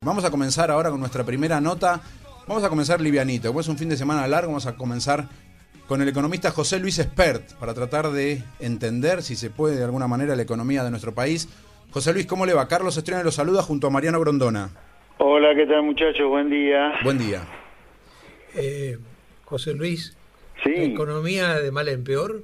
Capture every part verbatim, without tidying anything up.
Vamos a comenzar ahora con nuestra primera nota. Vamos a comenzar livianito. Como es un fin de semana largo, vamos a comenzar con el economista José Luis Espert para tratar de entender, si se puede de alguna manera, la economía de nuestro país. José Luis, ¿cómo le va? Carlos Estrena lo saluda junto a Mariano Grondona. Hola, ¿qué tal, muchachos? Buen día. Buen día. Eh, José Luis, Sí. ¿la economía de mal en peor?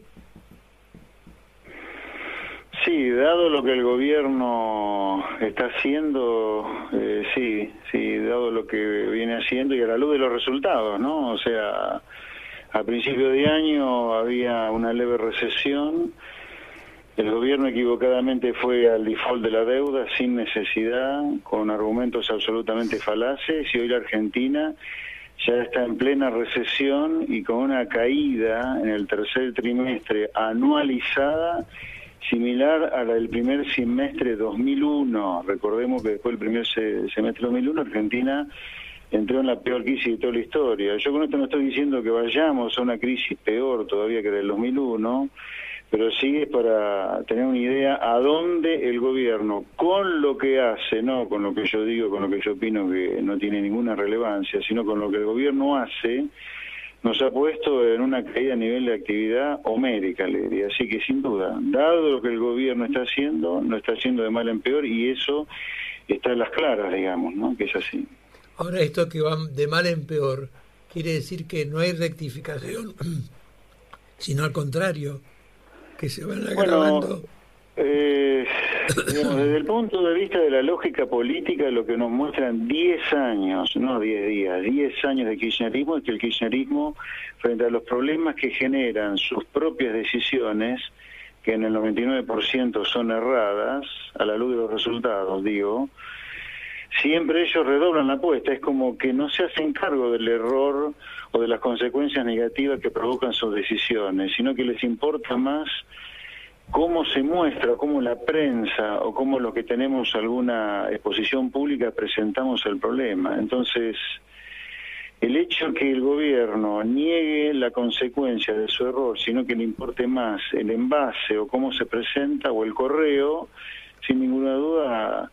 Sí, dado lo que el gobierno está haciendo, eh, sí, sí, dado lo que viene haciendo y a la luz de los resultados, ¿no? O sea, a principio de año había una leve recesión, el gobierno equivocadamente fue al default de la deuda sin necesidad, con argumentos absolutamente falaces, y hoy la Argentina ya está en plena recesión y con una caída en el tercer trimestre anualizada similar a la del primer semestre dos mil uno. Recordemos que después del primer se, semestre dos mil uno, Argentina entró en la peor crisis de toda la historia. Yo con esto no estoy diciendo que vayamos a una crisis peor todavía que la del dos mil uno, pero sí es para tener una idea a dónde el gobierno, con lo que hace, no con lo que yo digo, con lo que yo opino que no tiene ninguna relevancia, sino con lo que el gobierno hace, nos ha puesto en una caída a nivel de actividad homérica, le diría. Así que sin duda, dado lo que el gobierno está haciendo, no está haciendo de mal en peor, y eso está en las claras, digamos, ¿no? Que es así. Ahora, esto que va de mal en peor, quiere decir que no hay rectificación, sino al contrario, que se van agravando. Bueno, eh, digamos, desde el punto de vista de la lógica política, lo que nos muestran diez años, no diez días, diez años de kirchnerismo, es que el kirchnerismo, frente a los problemas que generan sus propias decisiones, que en el noventa y nueve por ciento son erradas, a la luz de los resultados, digo, siempre ellos redoblan la apuesta. Es como que no se hacen cargo del error o de las consecuencias negativas que provocan sus decisiones, sino que les importa más cómo se muestra, cómo la prensa o cómo los que tenemos alguna exposición pública presentamos el problema. Entonces, el hecho que el gobierno niegue la consecuencia de su error, sino que le importe más el envase o cómo se presenta o el correo, sin ninguna duda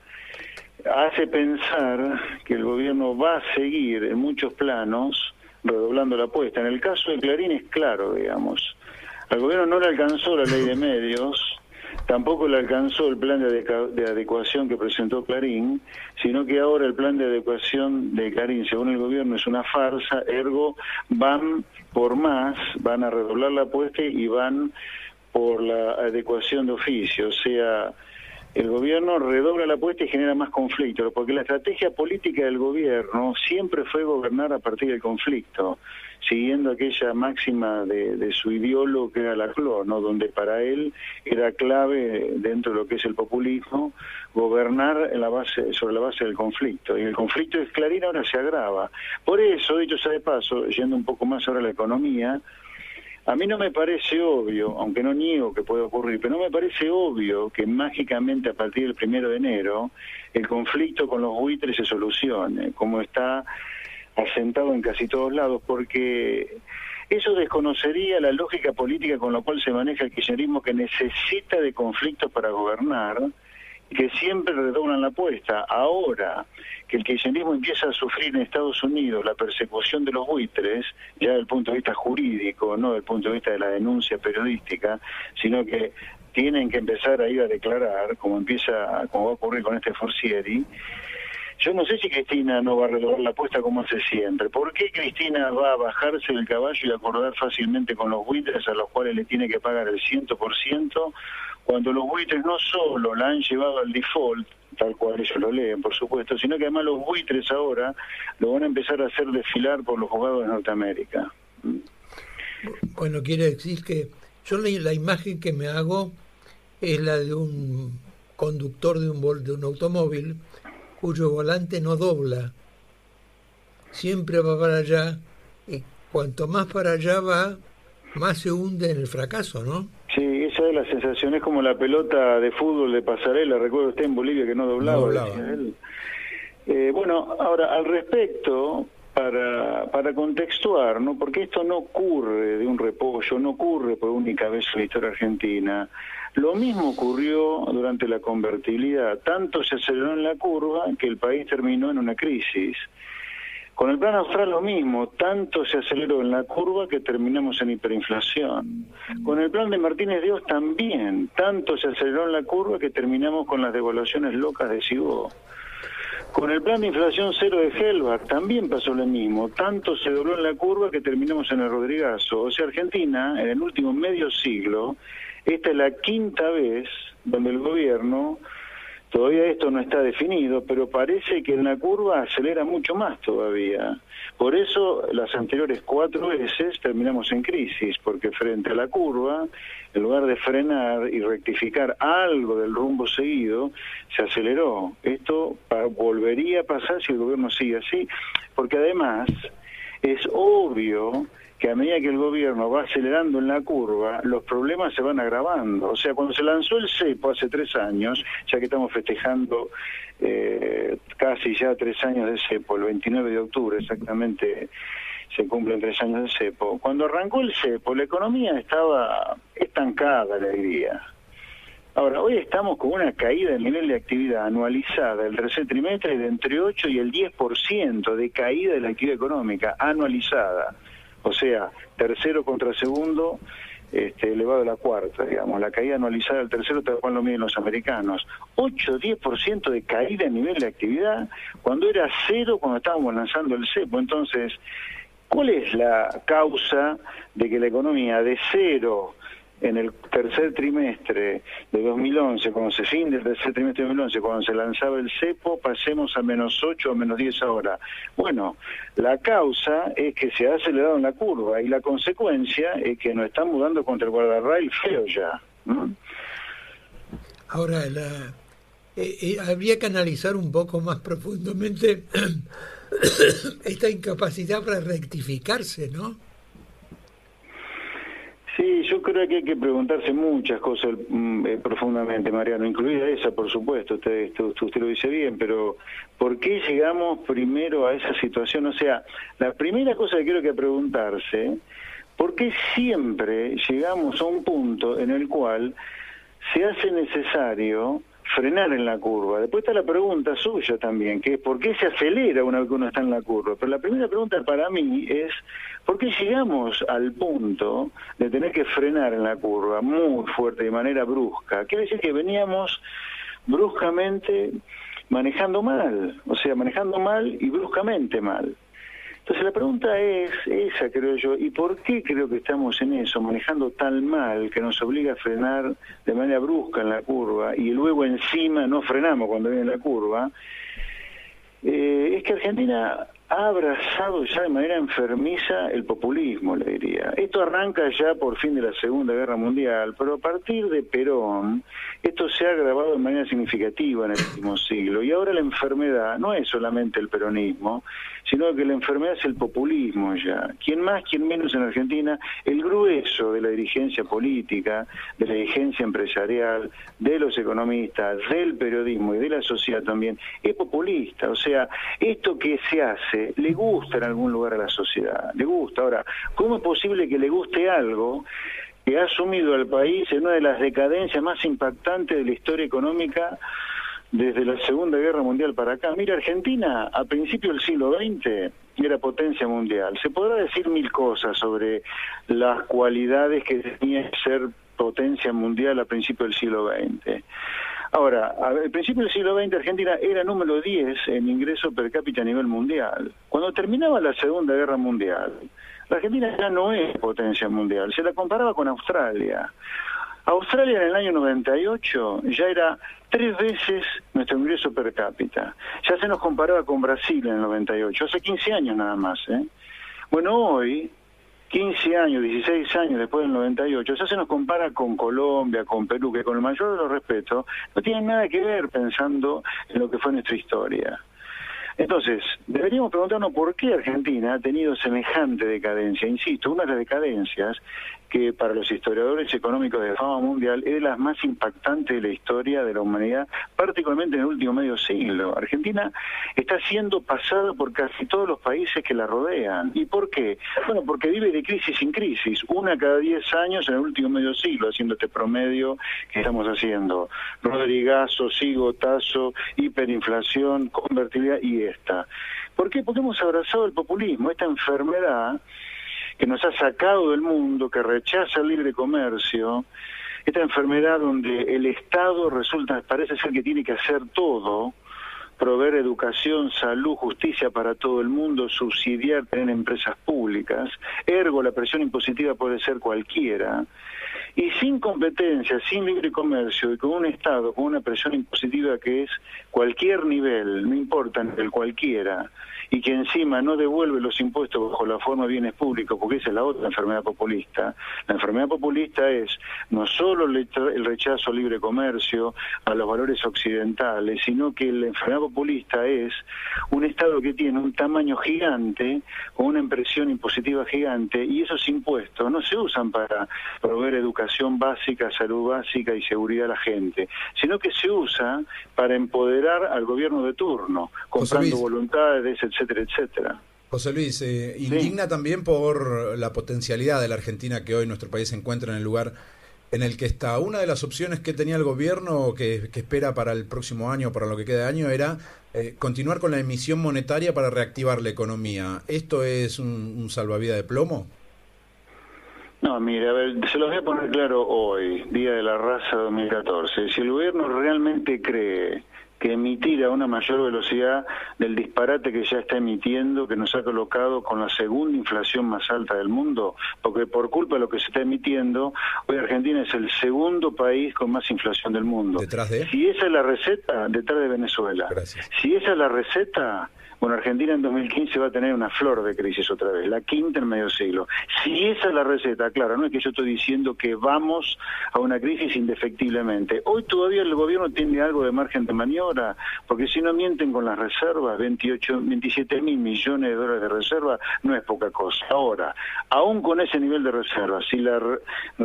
hace pensar que el gobierno va a seguir en muchos planos redoblando la apuesta. En el caso de Clarín es claro, digamos. Al gobierno no le alcanzó la ley de medios, tampoco le alcanzó el plan de, de adecuación que presentó Clarín, sino que ahora el plan de adecuación de Clarín, según el gobierno, es una farsa, ergo van por más, van a redoblar la apuesta y van por la adecuación de oficio. O sea, el gobierno redobla la apuesta y genera más conflicto, porque la estrategia política del gobierno siempre fue gobernar a partir del conflicto, siguiendo aquella máxima de, de su ideólogo que era Laclau, ¿no? Donde para él era clave, dentro de lo que es el populismo, gobernar en la base, sobre la base del conflicto. Y el conflicto de Clarín ahora se agrava. Por eso, dicho sea de paso, yendo un poco más ahora a la economía, a mí no me parece obvio, aunque no niego que puede ocurrir, pero no me parece obvio que mágicamente a partir del primero de enero el conflicto con los buitres se solucione, como está asentado en casi todos lados, porque eso desconocería la lógica política con la cual se maneja el kirchnerismo, que necesita de conflictos para gobernar, y que siempre redoblan la apuesta. Ahora que el kirchnerismo empieza a sufrir en Estados Unidos la persecución de los buitres, ya desde el punto de vista jurídico, no desde el punto de vista de la denuncia periodística, sino que tienen que empezar a ir a declarar, como empieza, como va a ocurrir con este Forcieri. Yo no sé si Cristina no va a redoblar la apuesta como hace siempre. ¿Por qué Cristina va a bajarse del caballo y acordar fácilmente con los buitres a los cuales le tiene que pagar el cien por ciento, cuando los buitres no solo la han llevado al default, tal cual ellos lo leen, por supuesto, sino que además los buitres ahora lo van a empezar a hacer desfilar por los juzgados de Norteamérica? Bueno, quiere decir que yo la, la imagen que me hago es la de un conductor de un, de un automóvil cuyo volante no dobla, siempre va para allá, y cuanto más para allá va, más se hunde en el fracaso, ¿no? Sí, esa es la sensación, es como la pelota de fútbol de pasarela, recuerdo usted en Bolivia que no doblaba, no doblaba. Decía él. Eh, bueno, ahora, al respecto, para, para contextuar, ¿no? Porque esto no ocurre de un repollo, no ocurre por única vez en la historia argentina. Lo mismo ocurrió durante la convertibilidad. Tanto se aceleró en la curva que el país terminó en una crisis. Con el plan austral lo mismo, tanto se aceleró en la curva que terminamos en hiperinflación. Con el plan de Martínez de Oz también, tanto se aceleró en la curva que terminamos con las devaluaciones locas de Cibó. Con el plan de inflación cero de Helbach también pasó lo mismo, tanto se dobló en la curva que terminamos en el Rodrigazo. O sea, Argentina, en el último medio siglo, esta es la quinta vez donde el gobierno... Todavía esto no está definido, pero parece que en la curva acelera mucho más todavía. Por eso las anteriores cuatro veces terminamos en crisis, porque frente a la curva, en lugar de frenar y rectificar algo del rumbo seguido, se aceleró. Esto volvería a pasar si el gobierno sigue así, porque además es obvio que a medida que el gobierno va acelerando en la curva, los problemas se van agravando. O sea, cuando se lanzó el cepo hace tres años, ya que estamos festejando eh, casi ya tres años de cepo, el veintinueve de octubre exactamente se cumplen tres años de cepo, cuando arrancó el cepo la economía estaba estancada, le diría. Ahora, hoy estamos con una caída del nivel de actividad anualizada el tercer trimestre de entre ocho y el diez por ciento de caída de la actividad económica anualizada. O sea, tercero contra segundo, este, elevado a la cuarta, digamos. La caída anualizada del tercero, tal cual lo miden los americanos. ocho a diez por ciento de caída en nivel de actividad, cuando era cero cuando estábamos lanzando el cepo. Entonces, ¿cuál es la causa de que la economía de cero en el tercer trimestre de dos mil once, cuando se fin del tercer trimestre de dos mil once, cuando se lanzaba el cepo, pasemos a menos ocho o menos diez ahora? Bueno, la causa es que se ha acelerado en la curva y la consecuencia es que nos estamos dando contra el guardarrail feo ya, ¿no? Ahora, la, eh, eh, habría que analizar un poco más profundamente esta incapacidad para rectificarse, ¿no? Sí, yo creo que hay que preguntarse muchas cosas eh, profundamente, Mariano, incluida esa, por supuesto, usted, usted, usted lo dice bien, pero ¿por qué llegamos primero a esa situación? O sea, la primera cosa que creo que preguntarse, ¿por qué siempre llegamos a un punto en el cual se hace necesario frenar en la curva? Después está la pregunta suya también, que es ¿por qué se acelera una vez que uno está en la curva? Pero la primera pregunta para mí es ¿por qué llegamos al punto de tener que frenar en la curva muy fuerte, de manera brusca? Quiere decir que veníamos bruscamente manejando mal, o sea, manejando mal y bruscamente mal. Entonces la pregunta es esa, creo yo, ¿y por qué creo que estamos en eso, manejando tan mal que nos obliga a frenar de manera brusca en la curva y luego encima no frenamos cuando viene la curva? Eh, es que Argentina ha abrazado ya de manera enfermiza el populismo, le diría. Esto arranca ya por fin de la Segunda Guerra Mundial, pero a partir de Perón, esto se ha agravado de manera significativa en el último siglo. Y ahora la enfermedad no es solamente el peronismo, sino que la enfermedad es el populismo ya. Quien más, quien menos en Argentina, el grueso de la dirigencia política, de la dirigencia empresarial, de los economistas, del periodismo y de la sociedad también, es populista. O sea, esto que se hace le gusta en algún lugar a la sociedad, le gusta. Ahora, ¿cómo es posible que le guste algo que ha sumido al país en una de las decadencias más impactantes de la historia económica desde la Segunda Guerra Mundial para acá? Mira, Argentina a principios del siglo veinte era potencia mundial. Se podrá decir mil cosas sobre las cualidades que tenía ser potencia mundial a principios del siglo veinte. Ahora, al principio del siglo veinte Argentina era número diez en ingreso per cápita a nivel mundial. Cuando terminaba la Segunda Guerra Mundial, la Argentina ya no es potencia mundial, se la comparaba con Australia. Australia en el año noventa y ocho ya era tres veces nuestro ingreso per cápita. Ya se nos comparaba con Brasil en el noventa y ocho, hace quince años nada más, ¿eh? Bueno, hoy, quince años, dieciséis años después del noventa y ocho, ya se nos compara con Colombia, con Perú, que con el mayor de los respetos no tienen nada que ver pensando en lo que fue nuestra historia. Entonces, deberíamos preguntarnos por qué Argentina ha tenido semejante decadencia. Insisto, una de las decadencias que para los historiadores económicos de fama mundial es de las más impactantes de la historia de la humanidad, particularmente en el último medio siglo. Argentina está siendo pasada por casi todos los países que la rodean. ¿Y por qué? Bueno, porque vive de crisis en crisis, una cada diez años en el último medio siglo, haciendo este promedio que estamos haciendo. Rodrigazo, sigotazo, hiperinflación, convertibilidad y esta. ¿Por qué? Porque hemos abrazado el populismo, esta enfermedad que nos ha sacado del mundo, que rechaza el libre comercio, esta enfermedad donde el Estado resulta, parece ser que tiene que hacer todo, proveer educación, salud, justicia para todo el mundo, subsidiar, tener empresas públicas, ergo la presión impositiva puede ser cualquiera, y sin competencia, sin libre comercio y con un Estado, con una presión impositiva que es cualquier nivel, no importa el cualquiera, y que encima no devuelve los impuestos bajo la forma de bienes públicos, porque esa es la otra enfermedad populista. La enfermedad populista es no solo el rechazo al libre comercio, a los valores occidentales, sino que la enfermedad populista es un Estado que tiene un tamaño gigante, con una impresión impositiva gigante, y esos impuestos no se usan para proveer educación básica, salud básica y seguridad a la gente, sino que se usa para empoderar al gobierno de turno, comprando voluntades, etcétera, etcétera. José Luis, eh, indigna sí. también por la potencialidad de la Argentina que hoy nuestro país se encuentra en el lugar en el que está. Una de las opciones que tenía el gobierno que, que espera para el próximo año, para lo que queda de año, era eh, continuar con la emisión monetaria para reactivar la economía. ¿Esto es un, un salvavidas de plomo? No, mire, a ver, se los voy a poner claro hoy, Día de la Raza dos mil catorce. Si el gobierno realmente cree que emitir a una mayor velocidad del disparate que ya está emitiendo, que nos ha colocado con la segunda inflación más alta del mundo, porque por culpa de lo que se está emitiendo, hoy Argentina es el segundo país con más inflación del mundo. ¿Detrás de? Si esa es la receta, detrás de Venezuela. Gracias. Si esa es la receta, bueno, Argentina en dos mil quince va a tener una flor de crisis otra vez, la quinta en medio siglo. Si esa es la receta, claro, no es que yo estoy diciendo que vamos a una crisis indefectiblemente. Hoy todavía el gobierno tiene algo de margen de maniobra, porque si no mienten con las reservas, veintiocho, veintisiete mil millones de dólares de reserva no es poca cosa. Ahora, aún con ese nivel de reserva, si la re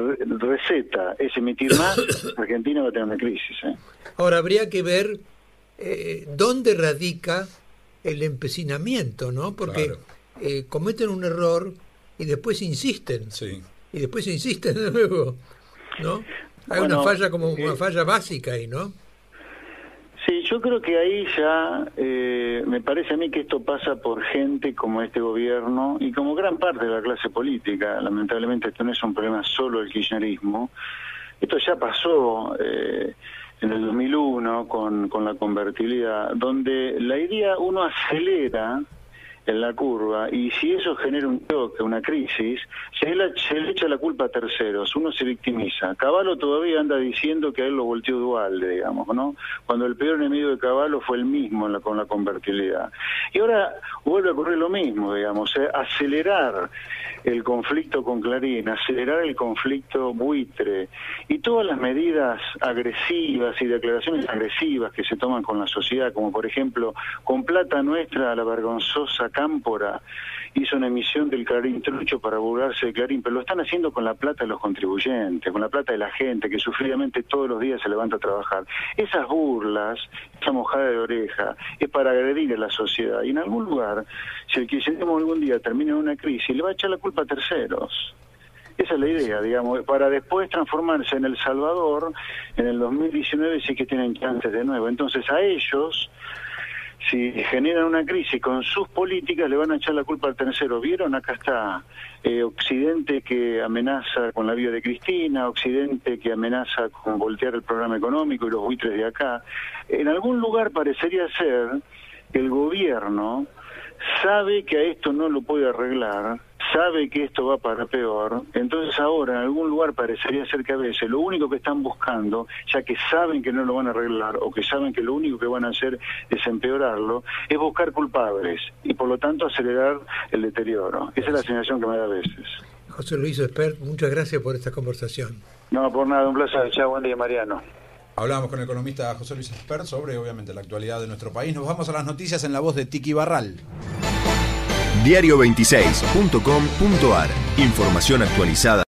receta es emitir más, Argentina va a tener una crisis. ¿eh? Ahora, habría que ver eh, dónde radica el empecinamiento, ¿no? Porque claro. eh, cometen un error y después insisten. Sí. Y después insisten de nuevo, ¿no? Hay bueno, una falla como una eh, falla básica ahí, ¿no? Sí, yo creo que ahí ya eh, me parece a mí que esto pasa por gente como este gobierno y como gran parte de la clase política. Lamentablemente esto no es un problema solo del kirchnerismo. Esto ya pasó eh, en el dos mil uno con, con la convertibilidad, donde la idea uno acelera en la curva y si eso genera un choque, una crisis, se le, se le echa la culpa a terceros, uno se victimiza. Cavallo todavía anda diciendo que a él lo volteó Duhalde, digamos, ¿no? Cuando el peor enemigo de Cavallo fue el mismo en la, con la convertibilidad. Y ahora vuelve a ocurrir lo mismo, digamos, eh, acelerar el conflicto con Clarín, acelerar el conflicto buitre y todas las medidas agresivas y declaraciones agresivas que se toman con la sociedad, como por ejemplo, con plata nuestra, la vergonzosa Cámpora hizo una emisión del Clarín trucho para burlarse de Clarín, pero lo están haciendo con la plata de los contribuyentes, con la plata de la gente que sufridamente todos los días se levanta a trabajar. Esas burlas, esa mojada de oreja, es para agredir a la sociedad. Y en algún lugar, si el kirchnerismo algún día termina en una crisis, le va a echar la culpa a terceros. Esa es la idea, digamos, para después transformarse en El Salvador en el dos mil diecinueve, sí que tienen chances de nuevo. Entonces a ellos, si generan una crisis con sus políticas, le van a echar la culpa al tercero. ¿Vieron? Acá está eh, Occidente que amenaza con la vida de Cristina, Occidente que amenaza con voltear el programa económico y los buitres de acá. En algún lugar parecería ser que el gobierno sabe que a esto no lo puede arreglar, sabe que esto va para peor, entonces ahora en algún lugar parecería ser que a veces lo único que están buscando, ya que saben que no lo van a arreglar o que saben que lo único que van a hacer es empeorarlo, es buscar culpables y por lo tanto acelerar el deterioro. Esa es la sensación que me da a veces. José Luis Espert, muchas gracias por esta conversación. No, por nada, un placer. Chao, buen día, Mariano. Hablamos con el economista José Luis Espert sobre, obviamente, la actualidad de nuestro país. Nos vamos a las noticias en la voz de Tiki Barral. diario veintiséis punto com punto ar. Información actualizada.